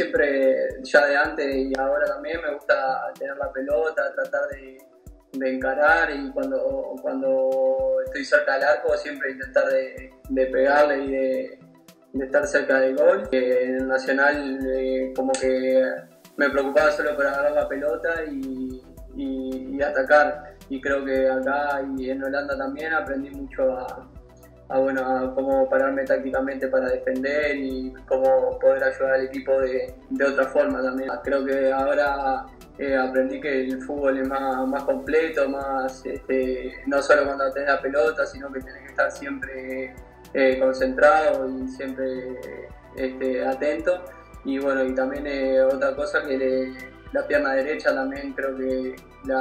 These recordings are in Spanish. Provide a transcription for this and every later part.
siempre, ya de antes y ahora también, me gusta tener la pelota, tratar de encarar, y cuando estoy cerca del arco siempre intentar de pegarle y de estar cerca del gol. En el Nacional como que me preocupaba solo por agarrar la pelota y atacar, y creo que acá y en Holanda también aprendí mucho a cómo pararme tácticamente para defender y cómo poder ayudar al equipo de otra forma también. Creo que ahora aprendí que el fútbol es más completo, no solo cuando tenés la pelota, sino que tenés que estar siempre concentrado y siempre atento. Y bueno, y también otra cosa que la pierna derecha también creo que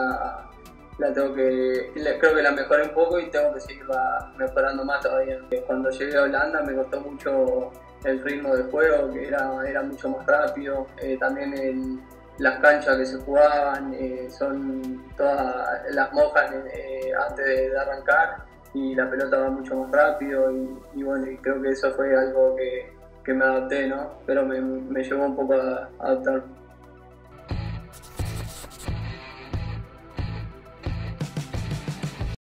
creo que la mejoré un poco y tengo que seguirla mejorando más todavía. Cuando llegué a Holanda me costó mucho el ritmo de juego, que era mucho más rápido. También las canchas que se jugaban son todas las mojas antes de arrancar, y la pelota va mucho más rápido, y bueno, y creo que eso fue algo que me adapté, ¿no? Pero me llevó un poco a adaptar.